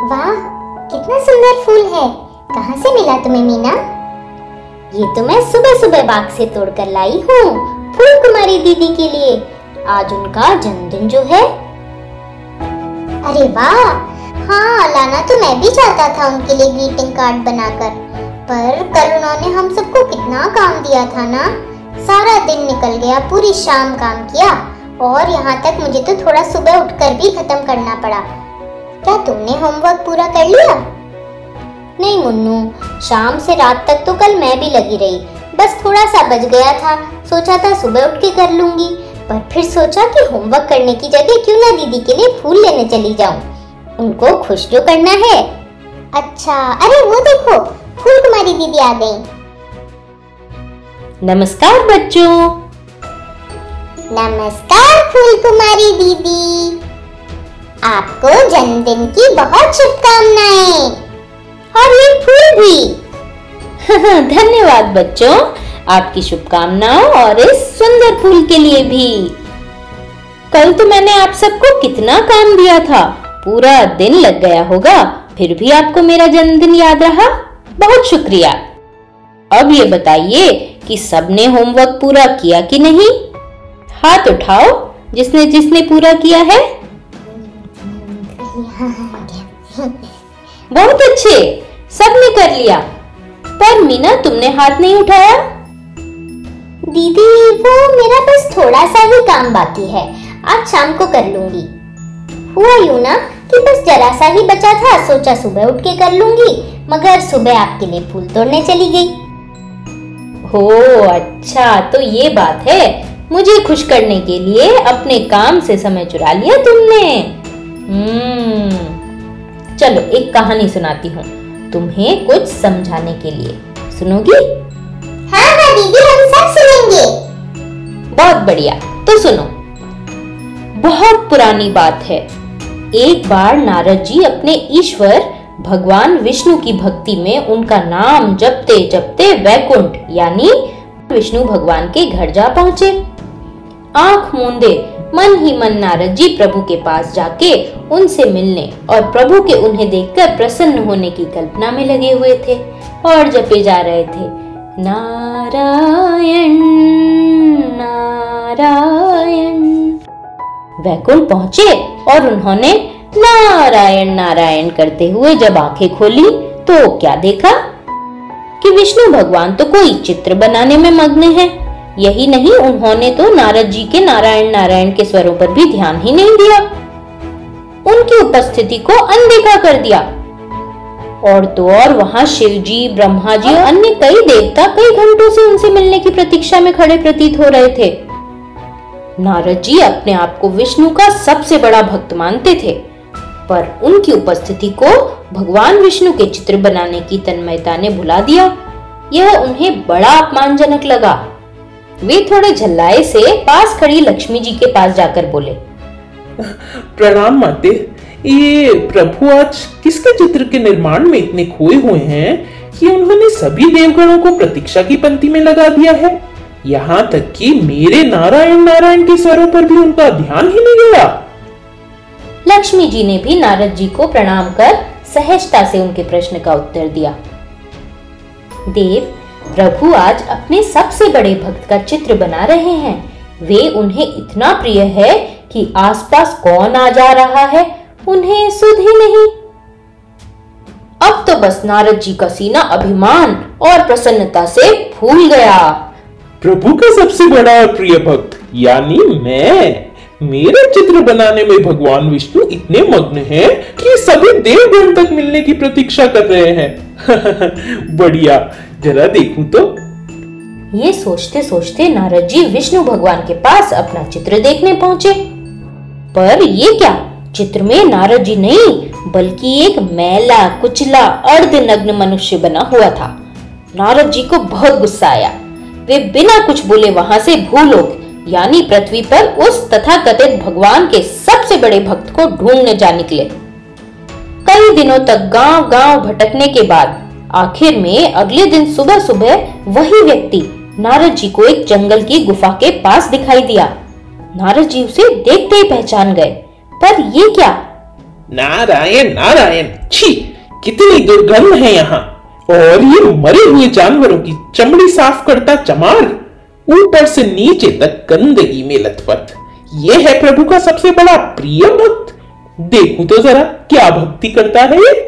वाह, कितना सुंदर फूल है। कहाँ से मिला तुम्हें मीना? ये तो मैं सुबह सुबह बाग से तोड़कर लाई हूँ फूलकुमारी दीदी के लिए। आज उनका जन्मदिन जो है। अरे वाह, हाँ, लाना तो मैं भी चाहता था उनके लिए ग्रीटिंग कार्ड बनाकर, पर कल उन्होंने हम सबको कितना काम दिया था ना। सारा दिन निकल गया, पूरी शाम काम किया और यहाँ तक मुझे तो थोड़ा सुबह उठकर भी खत्म करना पड़ा। क्या तुमने होमवर्क पूरा कर लिया? नहीं मुन्नू, शाम से रात तक तो कल मैं भी लगी रही। बस थोड़ा सा बच गया था, सोचा था सुबह उठ के कर लूंगी, पर फिर सोचा कि होमवर्क करने की जगह क्यों ना दीदी के लिए फूल लेने चली जाऊं, उनको खुश जो करना है। अच्छा, अरे वो देखो, फूलकुमारी दीदी आ गई। नमस्कार बच्चों। नमस्कार फूलकुमारी दीदी, आपको जन्मदिन की बहुत शुभकामनाएं। और ये फूल भी। धन्यवाद बच्चों, आपकी शुभकामनाओं और इस सुंदर फूल के लिए भी। कल तो मैंने आप सबको कितना काम दिया था, पूरा दिन लग गया होगा, फिर भी आपको मेरा जन्मदिन याद रहा। बहुत शुक्रिया। अब ये बताइए कि सबने होमवर्क पूरा किया कि नहीं? हाथ उठाओ जिसने जिसने पूरा किया है। बहुत अच्छे, सबने कर लिया। पर मीना, तुमने हाथ नहीं उठाया। दीदी, वो मेरा बस थोड़ा सा ही काम बाकी है, आज शाम को कर लूंगी। हुआ यूं ना कि बस जरा सा ही बचा था, सोचा सुबह उठ के कर लूंगी, मगर सुबह आपके लिए फूल तोड़ने चली गई। हो अच्छा, तो ये बात है। मुझे खुश करने के लिए अपने काम से समय चुरा लिया तुमने। चलो एक कहानी सुनाती हूँ तुम्हें कुछ समझाने के लिए। सुनोगी? हाँ हाँ दीदी, हम सब सुनेंगे। बहुत बढ़िया, तो सुनो। बहुत पुरानी बात है। एक बार नारद जी अपने ईश्वर भगवान विष्णु की भक्ति में उनका नाम जपते जपते वैकुंठ यानी विष्णु भगवान के घर जा पहुंचे। आंख मूंदे मन ही मन नारद जी प्रभु के पास जाके उनसे मिलने और प्रभु के उन्हें देखकर प्रसन्न होने की कल्पना में लगे हुए थे और जपे जा रहे थे, नारायण नारायण। वैकुंठ पहुंचे और उन्होंने नारायण नारायण करते हुए जब आंखें खोली तो क्या देखा कि विष्णु भगवान तो कोई चित्र बनाने में मग्न है। यही नहीं, उन्होंने तो नारद जी के नारायण नारायण के स्वरों पर भी ध्यान ही नहीं दिया, उनकी उपस्थिति को अनदेखा कर दिया। और तो और वहां शिव जी, ब्रह्मा जी और अन्य कई देवता कई घंटों से उनसे मिलने की प्रतीक्षा में खड़े प्रतीत हो रहे थे। नारद जी अपने आप को विष्णु का सबसे बड़ा भक्त मानते थे, पर उनकी उपस्थिति को भगवान विष्णु के चित्र बनाने की तन्मयता ने भुला दिया। यह उन्हें बड़ा अपमानजनक लगा। वे थोड़े झल्लाए से पास खड़ी लक्ष्मी जी के पास जाकर बोले, प्रणाम माते, ये प्रभु आज किसके चित्र के निर्माण में इतने खोए हुए हैं कि उन्होंने सभी देवगणों को प्रतीक्षा की पंक्ति में लगा दिया है। यहाँ तक कि मेरे नारायण नारायण के स्वरों पर भी उनका ध्यान ही नहीं गया। लक्ष्मी जी ने भी नारद जी को प्रणाम कर सहजता से उनके प्रश्न का उत्तर दिया। देव, प्रभु आज अपने सबसे बड़े भक्त का चित्र बना रहे हैं। वे उन्हें इतना प्रिय है कि आसपास कौन आ जा रहा है उन्हें सुध ही नहीं। अब तो बस नारद जी का सीना अभिमान और प्रसन्नता से फूल गया। प्रभु का सबसे बड़ा प्रिय भक्त यानी मैं, मेरे चित्र बनाने में भगवान विष्णु इतने मग्न हैं कि सभी देवगण तक मिलने की प्रतीक्षा कर रहे हैं। बढ़िया, जरा देखूं तो। ये सोचते सोचते नारद जी विष्णु भगवान के पास अपना चित्र देखने पहुंचे। पर ये क्या, चित्र में नारद जी नहीं बल्कि एक मैला कुचला अर्धनग्न मनुष्य बना हुआ था। नारद जी को बहुत गुस्सा आया। वे बिना कुछ बोले वहां से भूलोक यानी पृथ्वी पर उस तथाकथित भगवान के सबसे बड़े भक्त को ढूंढने जा निकले। कई दिनों तक गांव गांव भटकने के बाद आखिर में अगले दिन सुबह सुबह वही व्यक्ति नारद जी को एक जंगल की गुफा के पास दिखाई दिया। नारद जी उसे देखते ही पहचान गए। पर ये क्या, नारायण नारायण, छी, कितनी दुर्गंध है यहाँ। और ये मरे हुए जानवरों की चमड़ी साफ करता चमार, ऊपर से नीचे तक गंदगी में लथपथ। ये है प्रभु का सबसे बड़ा प्रिय भक्त। देखूं तो जरा क्या भक्ति करता है ये।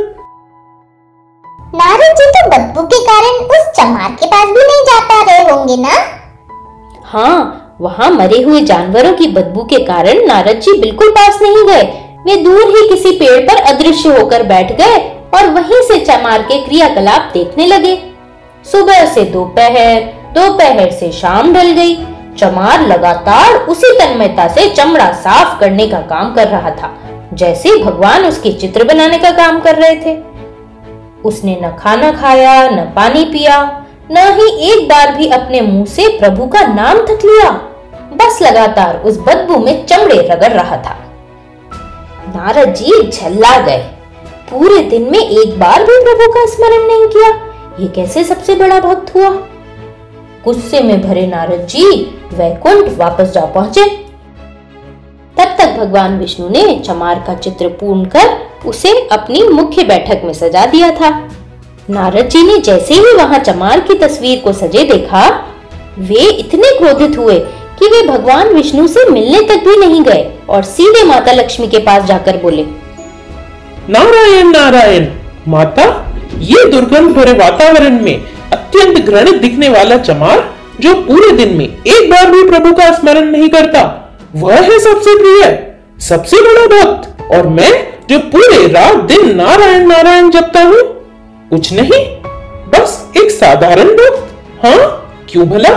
नारद जी तो बदबू के कारण उस चमार के पास भी नहीं जाता रहे होंगे ना? हाँ, वहाँ मरे हुए जानवरों की बदबू के कारण नारद जी बिल्कुल पास नहीं गए। वे दूर ही किसी पेड़ पर अदृश्य होकर बैठ गए और वहीं से चमार के क्रियाकलाप देखने लगे। सुबह से दोपहर, दोपहर से शाम ढल गई। चमार लगातार उसी तन्मयता से चमड़ा साफ करने का काम कर रहा था जैसे भगवान उसके चित्र बनाने का काम कर रहे थे। उसने न खाना खाया, न पानी पिया, न ही एक बार भी अपने मुंह से प्रभु का नाम तक लिया। बस लगातार उस बदबू में चमड़े रगड़ रहा था। नारद जी झल्ला गए। पूरे दिन में एक बार भी प्रभु का स्मरण नहीं किया। ये कैसे सबसे बड़ा भक्त हुआ? गुस्से में भरे नारद जी वैकुंठ वापस जा पहुंचे। तब तक भगवान विष्णु ने चमार का चित्र पूर्ण कर उसे अपनी मुख्य बैठक में सजा दिया था। नारद जी ने जैसे ही वहां चमार की तस्वीर को सजे देखा, वे इतने क्रोधित हुए कि वे भगवान विष्णु से मिलने तक भी नहीं गए और सीधे माता लक्ष्मी के पास जाकर बोले, नारायण नारायण, माता, ये दुर्गंध भरे वातावरण में अत्यंत घृणित दिखने वाला चमार जो पूरे दिन में एक बार भी प्रभु का स्मरण नहीं करता, वह है सबसे प्रिय, सबसे बड़ा भक्त। और मैं जो पूरे रात दिन नारायण नारायण जपता हूँ, कुछ नहीं, बस एक साधारण भक्त। हाँ, क्यों भला?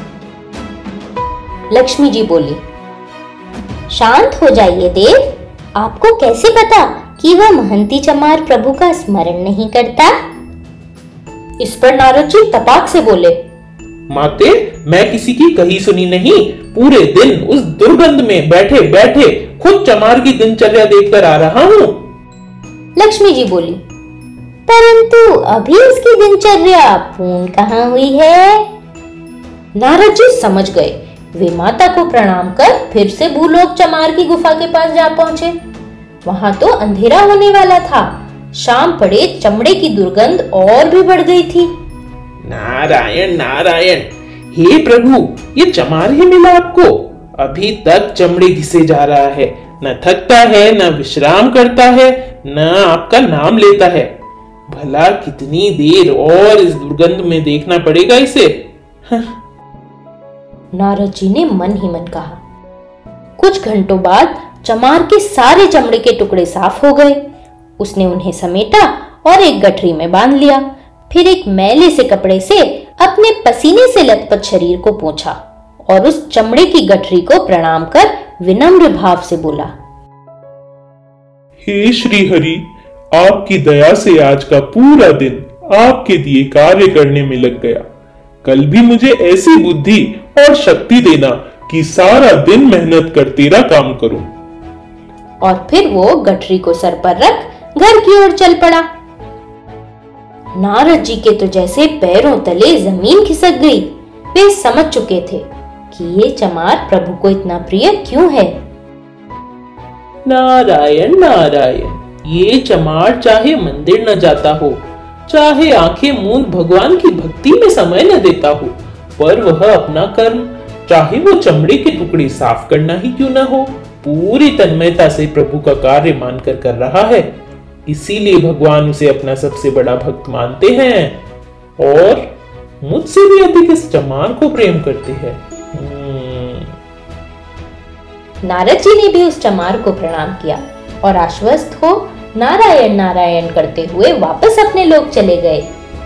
लक्ष्मी जी बोली, शांत हो जाइए देव। आपको कैसे पता कि वह महंती चमार प्रभु का स्मरण नहीं करता? इस पर नारद जी तपाक से बोले, माते, मैं किसी की कही सुनी नहीं, पूरे दिन उस दुर्गंध में बैठे बैठे खुद चमार की दिनचर्या देखकर आ रहा हूँ। लक्ष्मी जी बोली, परंतु अभी उसकी दिनचर्या पूर्ण कहाँ हुई है? नारद जी समझ गए। वे माता को प्रणाम कर फिर से भूलोक चमार की गुफा के पास जा पहुंचे। वहां तो अंधेरा होने वाला था। शाम पड़े चमड़े की दुर्गंध और भी बढ़ गई थी। नारायण नारायण, हे प्रभु, ये चमार ही मिला आपको? अभी तक चमड़े घिसे जा रहा है, न थकता है, न विश्राम करता है, न आपका नाम लेता है। भला कितनी देर और इस दुर्गंध में देखना पड़ेगा इसे? नारद जी ने मन ही मन कहा। कुछ घंटों बाद चमार के सारे चमड़े के टुकड़े साफ हो गए। उसने उन्हें समेटा और एक गठरी में बांध लिया। फिर एक मैले से कपड़े से अपने पसीने से लथपथ शरीर को पोंछा और उस चमड़े की गठरी को प्रणाम कर विनम्र भाव से बोला, हे श्री हरि, आपकी दया से आज का पूरा दिन आपके दिए कार्य करने में लग गया। कल भी मुझे ऐसी बुद्धि और शक्ति देना कि सारा दिन मेहनत कर तेरा काम करूं। और फिर वो गठरी को सर पर रख घर की ओर चल पड़ा। नारद जी के तो जैसे पैरों तले जमीन खिसक गई। वे समझ चुके थे कि ये चमार प्रभु को इतना प्रिय क्यों है। नारायण नारायण, ये चमार चाहे मंदिर न जाता हो, चाहे आंखें मूंद भगवान की भक्ति में समय न देता हो, पर वह अपना कर्म, चाहे वो चमड़े के टुकड़े साफ करना ही क्यों न हो, पूरी तन्मयता से प्रभु का कार्य मानकर कर रहा है। इसीलिए भगवान उसे अपना सबसे बड़ा भक्त मानते हैं और मुझसे भी अधिक इस चमार को प्रेम करते हैं। नारद जी ने भी उस चमार को प्रणाम किया और आश्वस्त हो नारायण नारायण करते हुए वापस अपने लोक चले गए।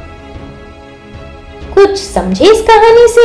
कुछ समझे इस कहानी से?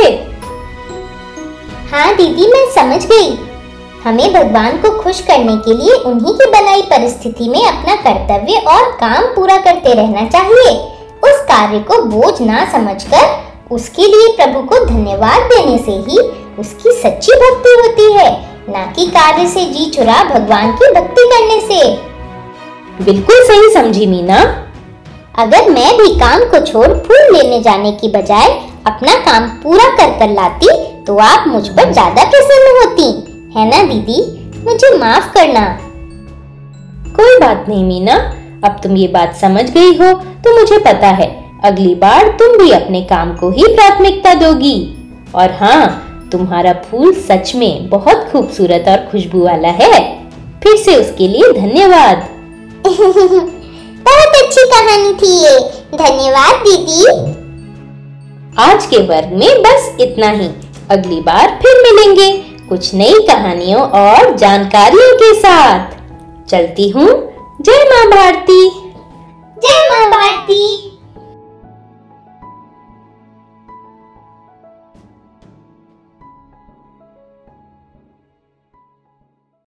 हाँ दीदी, मैं समझ गई। हमें भगवान को खुश करने के लिए उन्हीं की बनाई परिस्थिति में अपना कर्तव्य और काम पूरा करते रहना चाहिए। उस कार्य को बोझ ना समझकर उसके लिए प्रभु को धन्यवाद देने से ही उसकी सच्ची भक्ति होती है, ना कि कार्य से जी चुरा भगवान की भक्ति करने से। बिल्कुल सही समझी मीना। अगर मैं भी काम को छोड़ फूल लेने जाने की बजाय अपना काम पूरा कर लाती तो आप मुझ पर ज्यादा प्रसन्न होती, है ना दीदी? मुझे माफ करना। कोई बात नहीं मीना, अब तुम ये बात समझ गई हो तो मुझे पता है अगली बार तुम भी अपने काम को ही प्राथमिकता दोगी। और हाँ, तुम्हारा फूल सच में बहुत खूबसूरत और खुशबू वाला है। फिर से उसके लिए धन्यवाद। बहुत अच्छी कहानी थी ये, धन्यवाद दीदी। आज के वर्ग में बस इतना ही। अगली बार फिर मिलेंगे कुछ नई कहानियों और जानकारियों के साथ। चलती हूँ। जय माँ भारती। जय माँ भारती।